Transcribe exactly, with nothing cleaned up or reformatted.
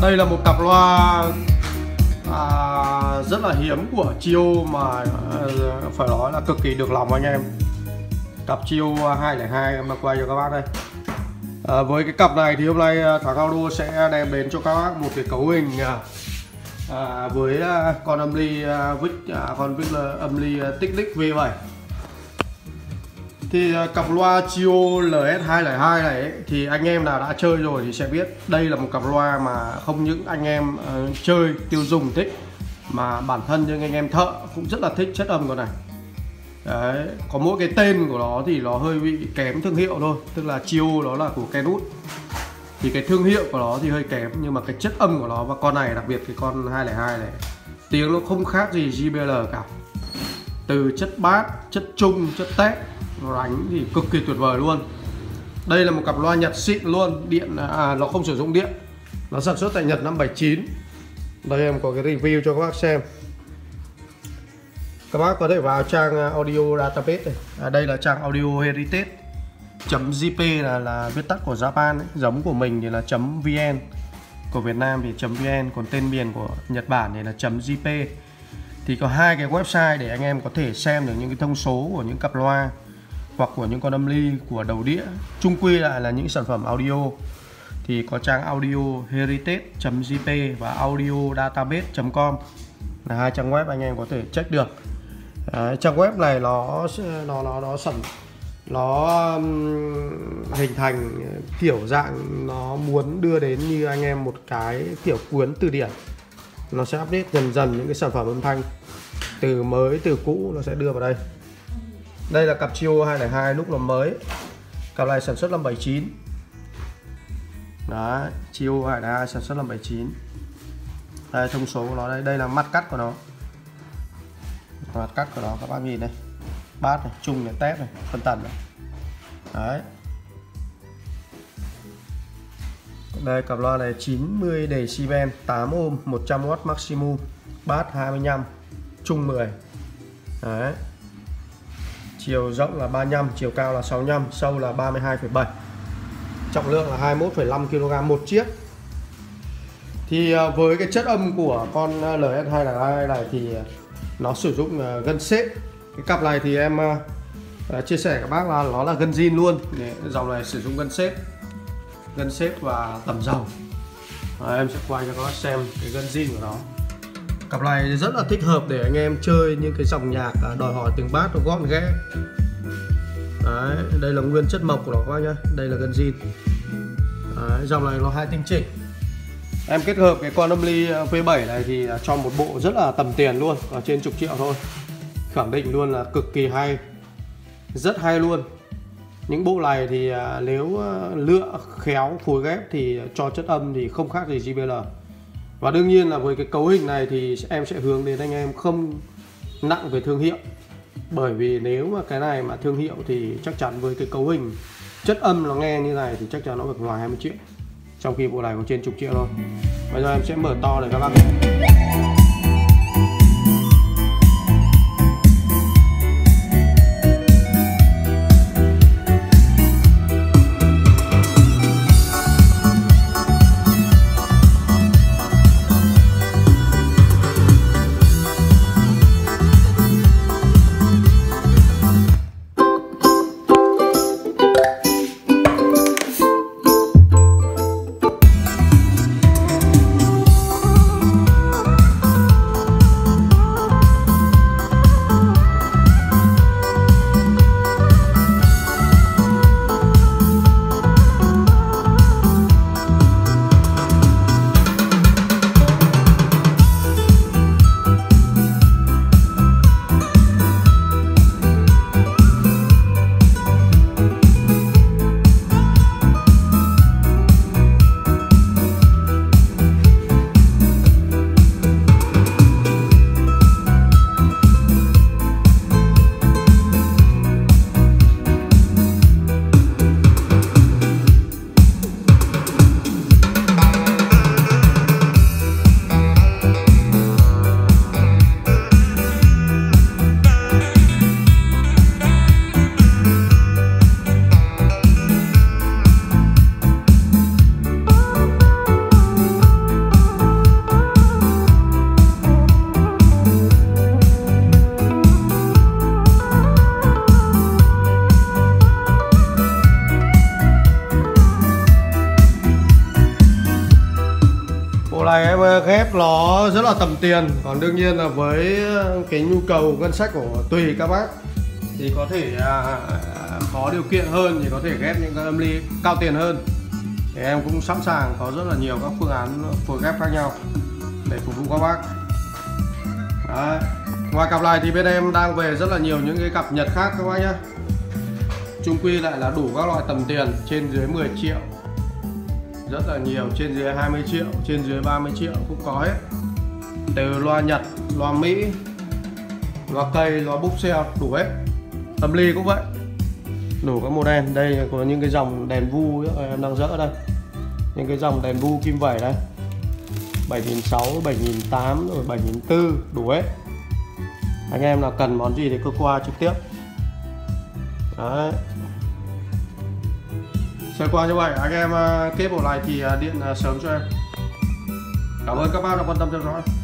Đây là một cặp loa à, rất là hiếm của Chio mà à, phải nói là cực kỳ được lòng anh em. Cặp Chio hai không hai em quay cho các bác đây. À, với cái cặp này thì hôm nay Thắng Audio sẽ đem đến cho các bác một cái cấu hình à, với con âm ly Vic, à, con Vic là âm ly Technics V bảy. Thì cặp loa Chio L S hai không hai này ấy, thì anh em nào đã chơi rồi thì sẽ biết đây là một cặp loa mà không những anh em uh, chơi tiêu dùng thích mà bản thân những anh em thợ cũng rất là thích chất âm của này. Đấy, có mỗi cái tên của nó thì nó hơi bị kém thương hiệu thôi, tức là Chio đó là của Kenwood. Thì cái thương hiệu của nó thì hơi kém, nhưng mà cái chất âm của nó và con này, đặc biệt cái con hai không hai này, tiếng nó không khác gì J B L cả. Từ chất bass, chất trung, chất tép, nó đánh thì cực kỳ tuyệt vời luôn. Đây là một cặp loa Nhật xịn luôn, điện à, nó không sử dụng điện, nó sản xuất tại Nhật năm bảy chín. Đây em có cái review cho các bác xem. Các bác có thể vào trang audio database này. À, đây là trang audio heritage .jp là là viết tắt của Japan ấy. Giống của mình thì là .vn, của Việt Nam thì .vn, còn tên miền của Nhật Bản thì là .jp. Thì có hai cái website để anh em có thể xem được những cái thông số của những cặp loa hoặc của những con âm ly của đầu đĩa, chung quy lại là những sản phẩm audio. Thì có trang audio heritage .jp và audio database chấm com là hai trang web anh em có thể check được. Đấy, trang web này nó nó nó nó sản nó um, hình thành kiểu dạng nó muốn đưa đến như anh em một cái kiểu cuốn từ điển. Nó sẽ update dần dần những cái sản phẩm âm thanh từ mới từ cũ, nó sẽ đưa vào đây. Đây là cặp Chio hai không hai lúc là mới, cặp này sản xuất năm bảy chín. Đấy, Chio hai không hai sản xuất năm bảy chín. Đây thông số của nó đây, đây là mắt cắt của nó. Mắt cắt của nó các bác nhìn đây. Bass này, trung này, tép này, phân tần này. Đấy. Đây cặp loa này chín mươi decibel, tám ohm, một trăm oát maximum, bass hai mươi lăm, trung mười. Đấy. Chiều rộng là ba mươi lăm, chiều cao là sáu mươi lăm, sâu là ba mươi hai phẩy bảy. Trọng lượng là hai mươi mốt phẩy năm ki lô gam một chiếc. Thì với cái chất âm của con L S hai không hai này thì nó sử dụng gân xếp. Cái cặp này thì em uh, chia sẻ các bác là nó là gân zin luôn. Dòng này sử dụng gân xếp, gân xếp và tầm dầu. À, em sẽ quay cho các bác xem cái gân zin của nó. Cặp này rất là thích hợp để anh em chơi những cái dòng nhạc đòi hỏi tiếng bass nó gọn ghẽ. Đấy, đây là nguyên chất mộc của nó các bác nhá. Đây là gân zin. Đấy, dòng này nó hai tinh chỉnh. Em kết hợp cái con âm ly V bảy này thì cho một bộ rất là tầm tiền luôn, ở trên chục triệu thôi. Khẳng định luôn là cực kỳ hay, rất hay luôn. Những bộ này thì nếu lựa khéo phối ghép thì cho chất âm thì không khác gì J B L. Và đương nhiên là với cái cấu hình này thì em sẽ hướng đến anh em không nặng về thương hiệu. Bởi vì nếu mà cái này mà thương hiệu thì chắc chắn với cái cấu hình chất âm nó nghe như này thì chắc chắn nó được ngoài hai mươi triệu. Trong khi bộ này có trên chục triệu thôi. Bây giờ em sẽ mở to để các bác nghe. ghép nó rất là tầm tiền. Còn đương nhiên là với cái nhu cầu ngân sách của tùy các bác thì có thể à, có điều kiện hơn thì có thể ghép những cái âm ly cao tiền hơn. Thì em cũng sẵn sàng có rất là nhiều các phương án phối ghép khác nhau để phục vụ các bác. Đấy. Ngoài cặp này thì bên em đang về rất là nhiều những cái cặp Nhật khác các bác nhé. Chung quy lại là đủ các loại tầm tiền, trên dưới mười triệu, rất là nhiều, trên dưới hai mươi triệu, trên dưới ba mươi triệu cũng có hết. Từ loa Nhật, loa Mỹ, loa cây, loa bookshelf đủ hết. Âm ly cũng vậy, đủ các model. Đây có những cái dòng đèn vu em đang dỡ đây, những cái dòng đèn vu kim vẩy đây, bảy nghìn sáu trăm, bảy nghìn tám trăm rồi bảy nghìn bốn trăm đủ hết. Anh em nào cần món gì thì cứ qua trực tiếp. Đấy. Sơ qua như vậy, anh em kết bộ này thì điện sớm cho em. Cảm ơn các bác đã quan tâm theo dõi.